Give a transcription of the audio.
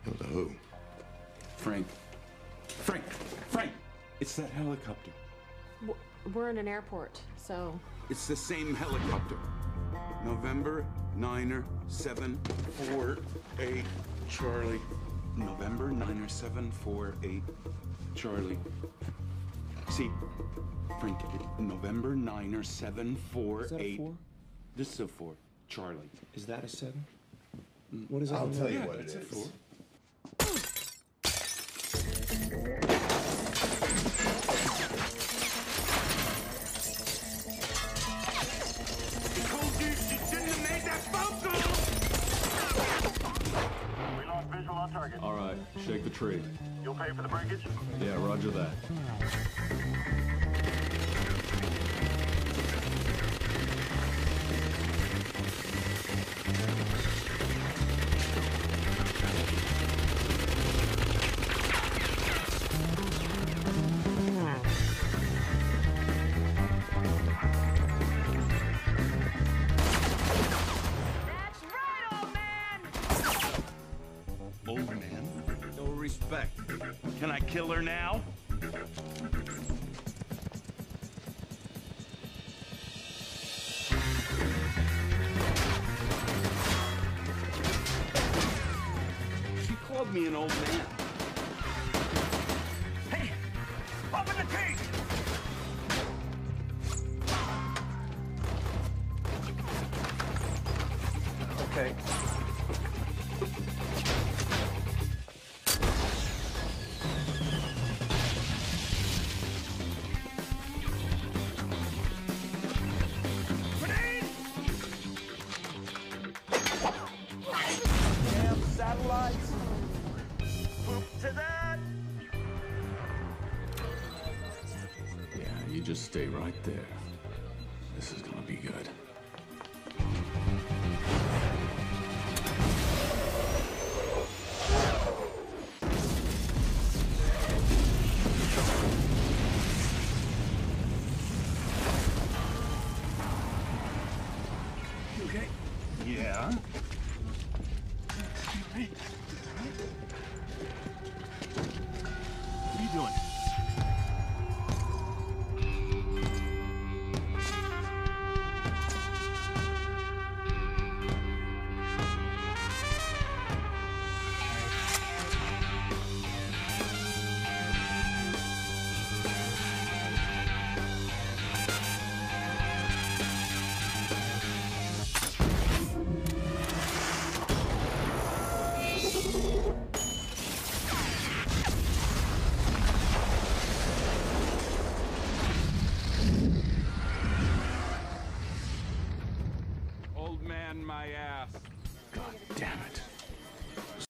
Hilda who? Frank. Frank! It's that helicopter. We're in an airport, so... It's the same helicopter. November 9er 748 Charlie. November 9er 748 Charlie. See, Frank, November 9er 748. Is that a 4? This is a 4. Charlie. Is that a 7? What is it? I'll tell you Yeah, what it it's a is. 4. We lost visual on target. All right, shake the tree. You'll pay for the breakage? Yeah, roger that. That's right, old man! Old man? No respect. Can I kill her now? She called me an old man. Hey! Open the cage! Okay. Grenade! Damn satellites! Poop to that! Yeah, you just stay right there. This is gonna be good. Okay. Yeah. What are you doing? Old man, my ass. God damn it.